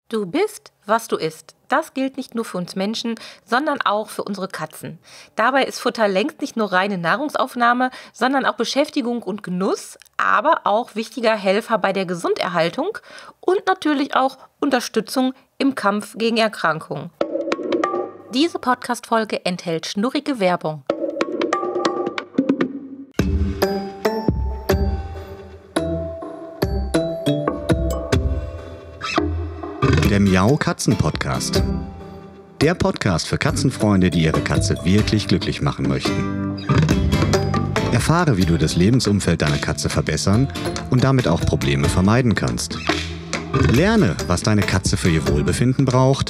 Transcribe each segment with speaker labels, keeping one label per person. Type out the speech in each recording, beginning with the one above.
Speaker 1: Du bist, was du isst. Das gilt nicht nur für uns Menschen, sondern auch für unsere Katzen. Dabei ist Futter längst nicht nur reine Nahrungsaufnahme, sondern auch Beschäftigung und Genuss, aber auch wichtiger Helfer bei der Gesunderhaltung und natürlich auch Unterstützung im Kampf gegen Erkrankungen. Diese Podcast-Folge enthält schnurrige Werbung.
Speaker 2: Der Miau-Katzen-Podcast. Der Podcast für Katzenfreunde, die ihre Katze wirklich glücklich machen möchten. Erfahre, wie du das Lebensumfeld deiner Katze verbessern und damit auch Probleme vermeiden kannst. Lerne, was deine Katze für ihr Wohlbefinden braucht.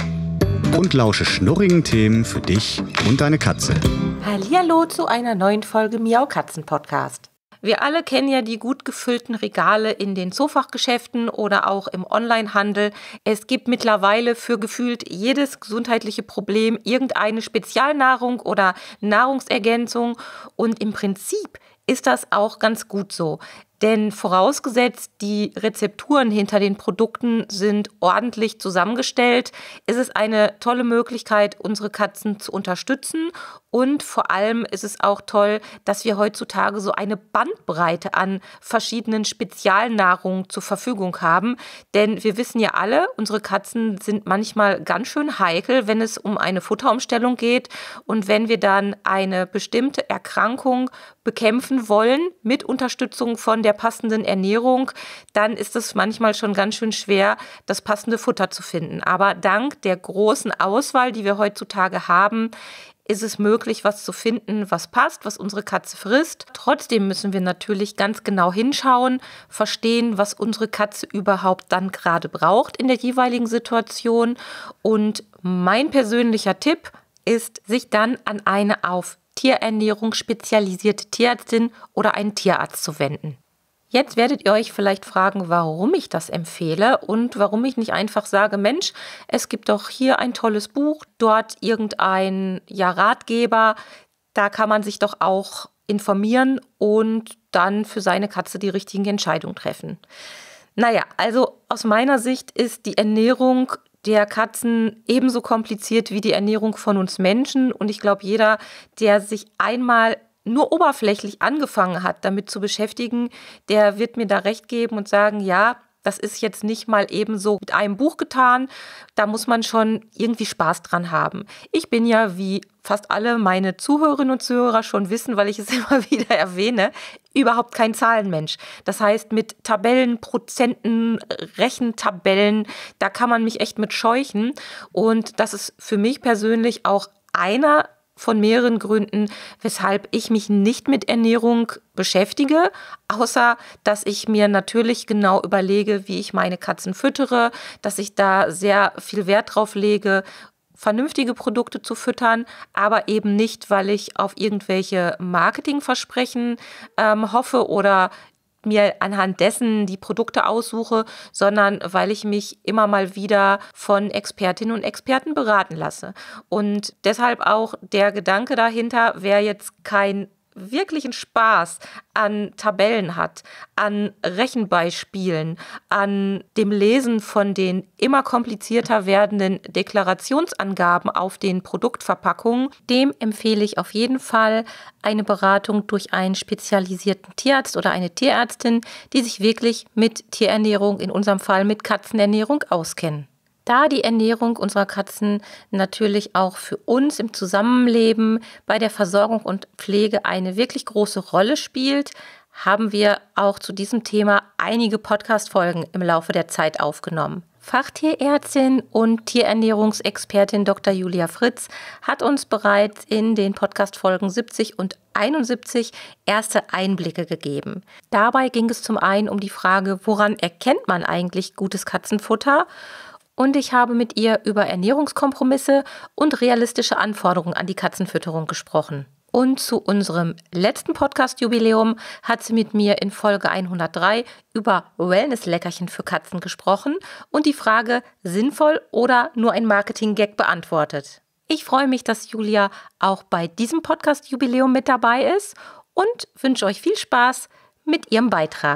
Speaker 2: Und lausche schnurrigen Themen für dich und deine Katze.
Speaker 1: Hallihallo zu einer neuen Folge Miau-Katzen-Podcast. Wir alle kennen ja die gut gefüllten Regale in den Zoofachgeschäften oder auch im Onlinehandel. Es gibt mittlerweile für gefühlt jedes gesundheitliche Problem irgendeine Spezialnahrung oder Nahrungsergänzung. Und im Prinzip ist das auch ganz gut so. Denn vorausgesetzt, die Rezepturen hinter den Produkten sind ordentlich zusammengestellt, ist es eine tolle Möglichkeit, unsere Katzen zu unterstützen. Und vor allem ist es auch toll, dass wir heutzutage so eine Bandbreite an verschiedenen Spezialnahrungen zur Verfügung haben. Denn wir wissen ja alle, unsere Katzen sind manchmal ganz schön heikel, wenn es um eine Futterumstellung geht. Und wenn wir dann eine bestimmte Erkrankung bekämpfen wollen mit Unterstützung von der passenden Ernährung, dann ist es manchmal schon ganz schön schwer, das passende Futter zu finden. Aber dank der großen Auswahl, die wir heutzutage haben, ist es möglich, was zu finden, was passt, was unsere Katze frisst. Trotzdem müssen wir natürlich ganz genau hinschauen, verstehen, was unsere Katze überhaupt dann gerade braucht in der jeweiligen Situation. Und mein persönlicher Tipp ist, sich dann an eine auf Tierernährung spezialisierte Tierärztin oder einen Tierarzt zu wenden. Jetzt werdet ihr euch vielleicht fragen, warum ich das empfehle und warum ich nicht einfach sage, Mensch, es gibt doch hier ein tolles Buch, dort irgendein Ratgeber, da kann man sich doch auch informieren und dann für seine Katze die richtigen Entscheidungen treffen. Naja, also aus meiner Sicht ist die Ernährung der Katzen ebenso kompliziert wie die Ernährung von uns Menschen. Und ich glaube, jeder, der sich einmal nur oberflächlich angefangen hat, damit zu beschäftigen, der wird mir da recht geben und sagen, ja, das ist jetzt nicht mal eben so mit einem Buch getan. Da muss man schon irgendwie Spaß dran haben. Ich bin ja, wie fast alle meine Zuhörerinnen und Zuhörer schon wissen, weil ich es immer wieder erwähne, überhaupt kein Zahlenmensch. Das heißt, mit Tabellen, Prozenten, Rechentabellen, da kann man mich echt mit scheuchen. Und das ist für mich persönlich auch einer von mehreren Gründen, weshalb ich mich nicht mit Ernährung beschäftige, außer dass ich mir natürlich genau überlege, wie ich meine Katzen füttere, dass ich da sehr viel Wert drauf lege, vernünftige Produkte zu füttern, aber eben nicht, weil ich auf irgendwelche Marketingversprechen hoffe oder mir anhand dessen die Produkte aussuche, sondern weil ich mich immer mal wieder von Expertinnen und Experten beraten lasse. Und deshalb auch der Gedanke dahinter, wer jetzt keinen wirklichen Spaß an Tabellen hat, an Rechenbeispielen, an dem Lesen von den immer komplizierter werdenden Deklarationsangaben auf den Produktverpackungen, dem empfehle ich auf jeden Fall eine Beratung durch einen spezialisierten Tierarzt oder eine Tierärztin, die sich wirklich mit Tierernährung, in unserem Fall mit Katzenernährung, auskennen. Da die Ernährung unserer Katzen natürlich auch für uns im Zusammenleben bei der Versorgung und Pflege eine wirklich große Rolle spielt, haben wir auch zu diesem Thema einige Podcast-Folgen im Laufe der Zeit aufgenommen. Fachtierärztin und Tierernährungsexpertin Dr. Julia Fritz hat uns bereits in den Podcast-Folgen 70 und 71 erste Einblicke gegeben. Dabei ging es zum einen um die Frage, woran erkennt man eigentlich gutes Katzenfutter? Und ich habe mit ihr über Ernährungskompromisse und realistische Anforderungen an die Katzenfütterung gesprochen. Und zu unserem letzten Podcast-Jubiläum hat sie mit mir in Folge 103 über Wellness-Leckerchen für Katzen gesprochen und die Frage, sinnvoll oder nur ein Marketing-Gag, beantwortet. Ich freue mich, dass Julia auch bei diesem Podcast-Jubiläum mit dabei ist und wünsche euch viel Spaß mit ihrem Beitrag.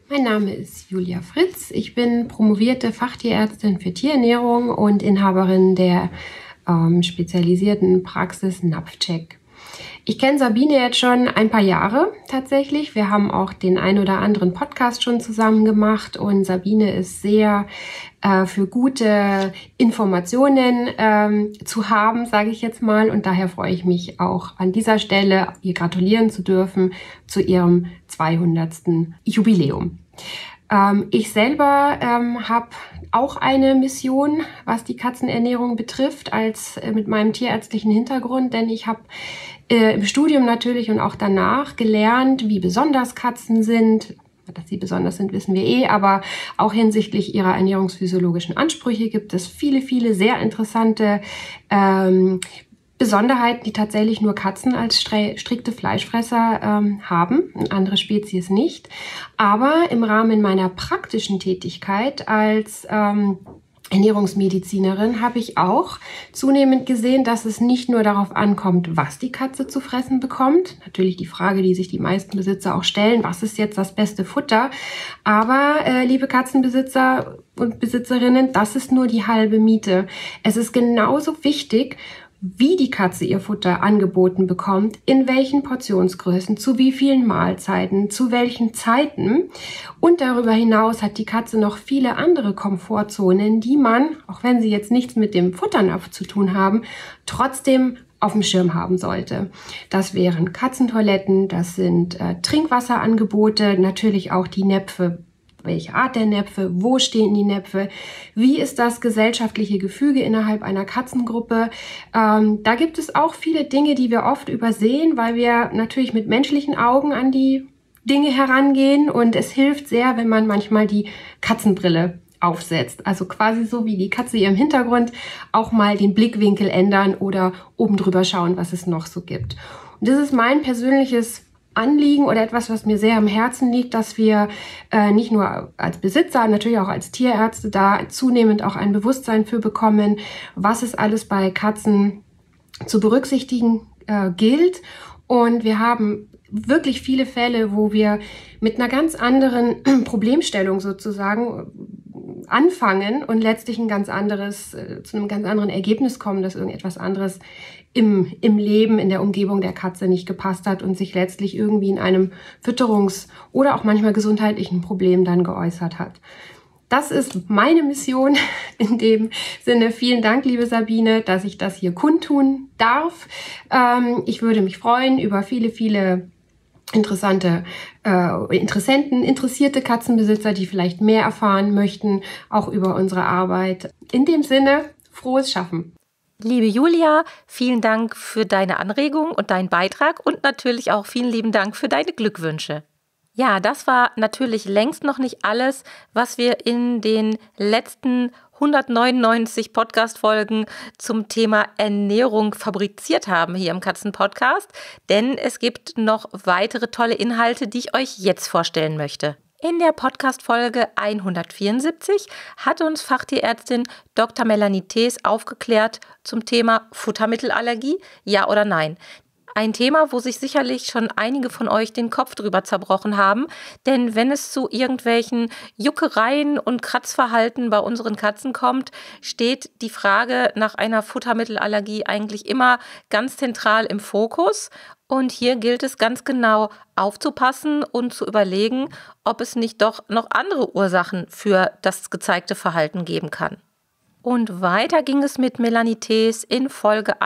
Speaker 3: Mein Name ist Julia Fritz. Ich bin promovierte Fachtierärztin für Tierernährung und Inhaberin der spezialisierten Praxis Napfcheck. Ich kenne Sabine jetzt schon ein paar Jahre tatsächlich. Wir haben auch den ein oder anderen Podcast schon zusammen gemacht und Sabine ist sehr für gute Informationen zu haben, sage ich jetzt mal. Und daher freue ich mich auch an dieser Stelle, ihr gratulieren zu dürfen zu ihrem 200. Jubiläum. Ich selber habe auch eine Mission, was die Katzenernährung betrifft, mit meinem tierärztlichen Hintergrund, denn ich habe im Studium natürlich und auch danach gelernt, wie besonders Katzen sind. Dass sie besonders sind, wissen wir aber auch hinsichtlich ihrer ernährungsphysiologischen Ansprüche gibt es viele, viele sehr interessante Besonderheiten, die tatsächlich nur Katzen als strikte Fleischfresser haben, andere Spezies nicht. Aber im Rahmen meiner praktischen Tätigkeit als Ernährungsmedizinerin habe ich auch zunehmend gesehen, dass es nicht nur darauf ankommt, was die Katze zu fressen bekommt. Natürlich die Frage, die sich die meisten Besitzer auch stellen, was ist jetzt das beste Futter? Aber liebe Katzenbesitzer und Besitzerinnen, das ist nur die halbe Miete. Es ist genauso wichtig, wie die Katze ihr Futter angeboten bekommt, in welchen Portionsgrößen, zu wie vielen Mahlzeiten, zu welchen Zeiten. Und darüber hinaus hat die Katze noch viele andere Komfortzonen, die man, auch wenn sie jetzt nichts mit dem Futternapf zu tun haben, trotzdem auf dem Schirm haben sollte. Das wären Katzentoiletten, das sind Trinkwasserangebote, natürlich auch die Näpfe. Welche Art der Näpfe, wo stehen die Näpfe, wie ist das gesellschaftliche Gefüge innerhalb einer Katzengruppe. Da gibt es auch viele Dinge, die wir oft übersehen, weil wir natürlich mit menschlichen Augen an die Dinge herangehen und es hilft sehr, wenn man manchmal die Katzenbrille aufsetzt. Also quasi so wie die Katze hier im Hintergrund auch mal den Blickwinkel ändern oder oben drüber schauen, was es noch so gibt. Und das ist mein persönliches Anliegen oder etwas, was mir sehr am Herzen liegt, dass wir nicht nur als Besitzer, natürlich auch als Tierärzte da zunehmend auch ein Bewusstsein für bekommen, was es alles bei Katzen zu berücksichtigen gilt. Und wir haben wirklich viele Fälle, wo wir mit einer ganz anderen Problemstellung sozusagen anfangen und letztlich zu einem ganz anderen Ergebnis kommen, dass irgendetwas anderes im Leben, in der Umgebung der Katze nicht gepasst hat und sich letztlich irgendwie in einem Fütterungs- oder auch manchmal gesundheitlichen Problem dann geäußert hat. Das ist meine Mission in dem Sinne. Vielen Dank, liebe Sabine, dass ich das hier kundtun darf. Ich würde mich freuen über viele, viele interessierte Katzenbesitzer, die vielleicht mehr erfahren möchten, auch über unsere Arbeit. In dem Sinne, frohes Schaffen.
Speaker 1: Liebe Julia, vielen Dank für deine Anregung und deinen Beitrag und natürlich auch vielen lieben Dank für deine Glückwünsche. Ja, das war natürlich längst noch nicht alles, was wir in den letzten 199 Podcast-Folgen zum Thema Ernährung fabriziert haben hier im Katzenpodcast, denn es gibt noch weitere tolle Inhalte, die ich euch jetzt vorstellen möchte. In der Podcast-Folge 174 hat uns Fachtierärztin Dr. Melanie Thees aufgeklärt zum Thema Futtermittelallergie, ja oder nein. Ein Thema, wo sich sicherlich schon einige von euch den Kopf drüber zerbrochen haben, denn wenn es zu irgendwelchen Juckereien und Kratzverhalten bei unseren Katzen kommt, steht die Frage nach einer Futtermittelallergie eigentlich immer ganz zentral im Fokus. Und hier gilt es ganz genau aufzupassen und zu überlegen, ob es nicht doch noch andere Ursachen für das gezeigte Verhalten geben kann. Und weiter ging es mit Melanie Thees in Folge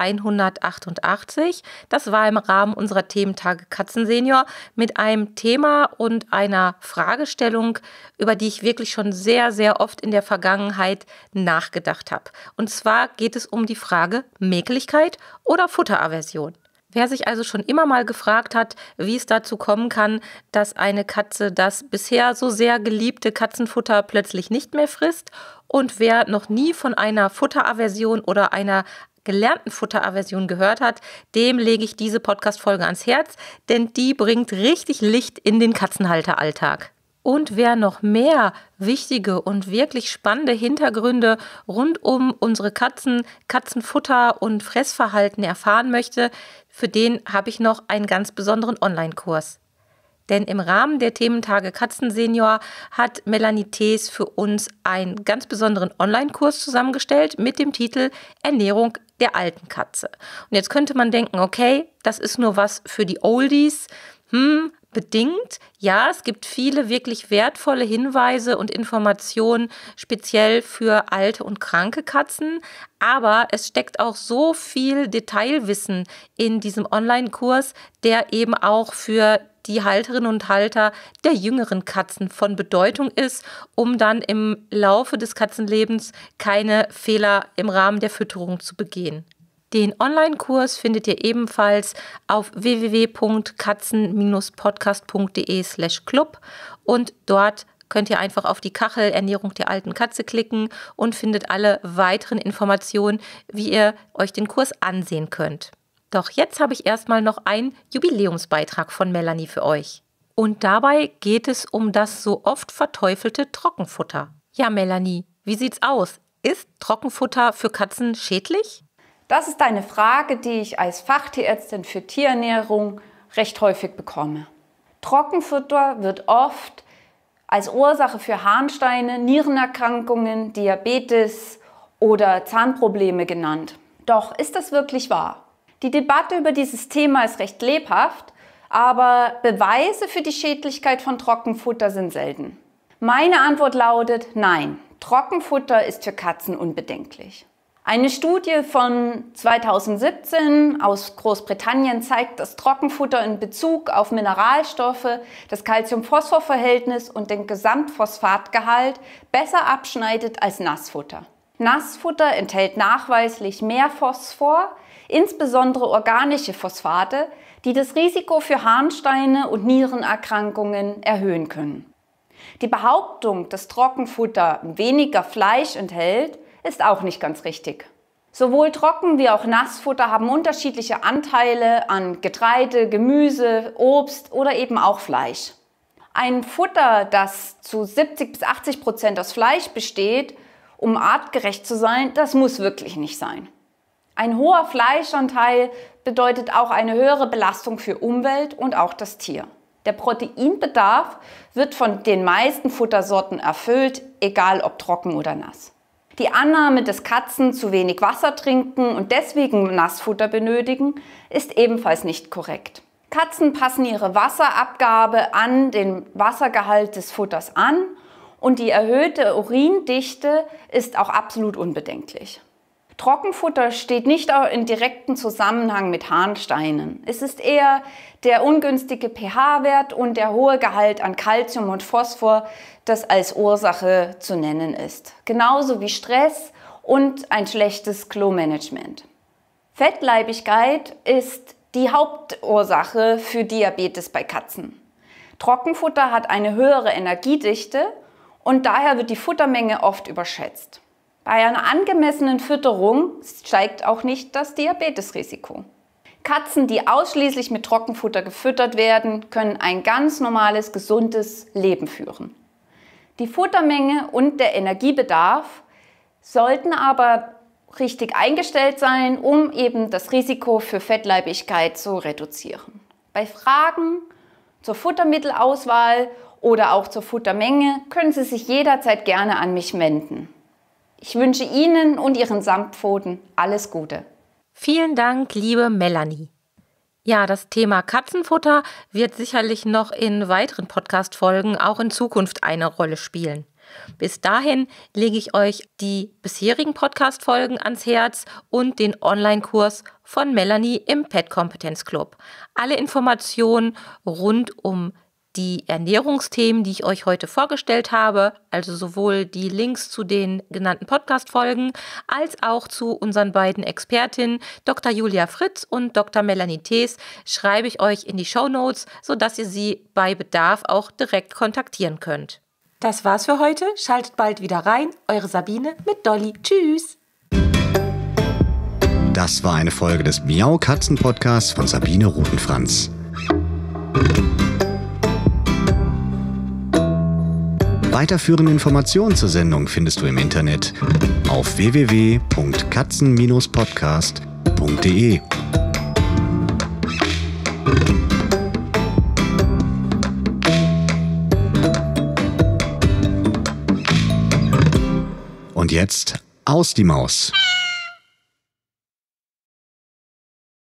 Speaker 1: 188. Das war im Rahmen unserer Thementage Katzensenior mit einem Thema und einer Fragestellung, über die ich wirklich schon sehr, sehr oft in der Vergangenheit nachgedacht habe. Und zwar geht es um die Frage Mäkeligkeit oder Futteraversion. Wer sich also schon immer mal gefragt hat, wie es dazu kommen kann, dass eine Katze das bisher so sehr geliebte Katzenfutter plötzlich nicht mehr frisst und wer noch nie von einer Futteraversion oder einer gelernten Futteraversion gehört hat, dem lege ich diese Podcast-Folge ans Herz, denn die bringt richtig Licht in den Katzenhalteralltag. Und wer noch mehr wichtige und wirklich spannende Hintergründe rund um unsere Katzen, Katzenfutter und Fressverhalten erfahren möchte, für den habe ich noch einen ganz besonderen Online-Kurs. Denn im Rahmen der Thementage Katzensenior hat Melanie Thees für uns einen ganz besonderen Online-Kurs zusammengestellt mit dem Titel Ernährung der alten Katze. Und jetzt könnte man denken, okay, das ist nur was für die Oldies. Bedingt. Ja, es gibt viele wirklich wertvolle Hinweise und Informationen speziell für alte und kranke Katzen, aber es steckt auch so viel Detailwissen in diesem Online-Kurs, der eben auch für die Halterinnen und Halter der jüngeren Katzen von Bedeutung ist, um dann im Laufe des Katzenlebens keine Fehler im Rahmen der Fütterung zu begehen. Den Online-Kurs findet ihr ebenfalls auf www.katzen-podcast.de/club und dort könnt ihr einfach auf die Kachel Ernährung der alten Katze klicken und findet alle weiteren Informationen, wie ihr euch den Kurs ansehen könnt. Doch jetzt habe ich erstmal noch einen Jubiläumsbeitrag von Melanie für euch. Und dabei geht es um das so oft verteufelte Trockenfutter. Ja, Melanie, wie sieht's aus? Ist Trockenfutter für Katzen schädlich?
Speaker 4: Das ist eine Frage, die ich als Fachtierärztin für Tierernährung recht häufig bekomme. Trockenfutter wird oft als Ursache für Harnsteine, Nierenerkrankungen, Diabetes oder Zahnprobleme genannt. Doch ist das wirklich wahr? Die Debatte über dieses Thema ist recht lebhaft, aber Beweise für die Schädlichkeit von Trockenfutter sind selten. Meine Antwort lautet nein, Trockenfutter ist für Katzen unbedenklich. Eine Studie von 2017 aus Großbritannien zeigt, dass Trockenfutter in Bezug auf Mineralstoffe, das Calcium-Phosphor-Verhältnis und den Gesamtphosphatgehalt besser abschneidet als Nassfutter. Nassfutter enthält nachweislich mehr Phosphor, insbesondere organische Phosphate, die das Risiko für Harnsteine und Nierenerkrankungen erhöhen können. Die Behauptung, dass Trockenfutter weniger Fleisch enthält, ist auch nicht ganz richtig. Sowohl Trocken- wie auch Nassfutter haben unterschiedliche Anteile an Getreide, Gemüse, Obst oder eben auch Fleisch. Ein Futter, das zu 70-80% aus Fleisch besteht, um artgerecht zu sein, das muss wirklich nicht sein. Ein hoher Fleischanteil bedeutet auch eine höhere Belastung für Umwelt und auch das Tier. Der Proteinbedarf wird von den meisten Futtersorten erfüllt, egal ob trocken oder nass. Die Annahme, dass Katzen zu wenig Wasser trinken und deswegen Nassfutter benötigen, ist ebenfalls nicht korrekt. Katzen passen ihre Wasserabgabe an den Wassergehalt des Futters an und die erhöhte Urindichte ist auch absolut unbedenklich. Trockenfutter steht nicht in direktem Zusammenhang mit Harnsteinen. Es ist eher der ungünstige pH-Wert und der hohe Gehalt an Calcium und Phosphor, das als Ursache zu nennen ist. Genauso wie Stress und ein schlechtes Klomanagement. Fettleibigkeit ist die Hauptursache für Diabetes bei Katzen. Trockenfutter hat eine höhere Energiedichte und daher wird die Futtermenge oft überschätzt. Bei einer angemessenen Fütterung steigt auch nicht das Diabetesrisiko. Katzen, die ausschließlich mit Trockenfutter gefüttert werden, können ein ganz normales, gesundes Leben führen. Die Futtermenge und der Energiebedarf sollten aber richtig eingestellt sein, um eben das Risiko für Fettleibigkeit zu reduzieren. Bei Fragen zur Futtermittelauswahl oder auch zur Futtermenge können Sie sich jederzeit gerne an mich wenden. Ich wünsche Ihnen und Ihren Samtpfoten alles Gute.
Speaker 1: Vielen Dank, liebe Melanie. Ja, das Thema Katzenfutter wird sicherlich noch in weiteren Podcast-Folgen auch in Zukunft eine Rolle spielen. Bis dahin lege ich euch die bisherigen Podcast-Folgen ans Herz und den Online-Kurs von Melanie im Pet-Kompetenz-Club. Alle Informationen rund um die Ernährungsthemen, die ich euch heute vorgestellt habe, also sowohl die Links zu den genannten Podcast-Folgen, als auch zu unseren beiden Expertinnen, Dr. Julia Fritz und Dr. Melanie Thees, schreibe ich euch in die Shownotes, sodass ihr sie bei Bedarf auch direkt kontaktieren könnt. Das war's für heute. Schaltet bald wieder rein. Eure Sabine mit Dolly. Tschüss.
Speaker 2: Das war eine Folge des Miau-Katzen-Podcasts von Sabine Rutenfranz. Weiterführende Informationen zur Sendung findest du im Internet auf www.katzen-podcast.de. jetzt aus die Maus.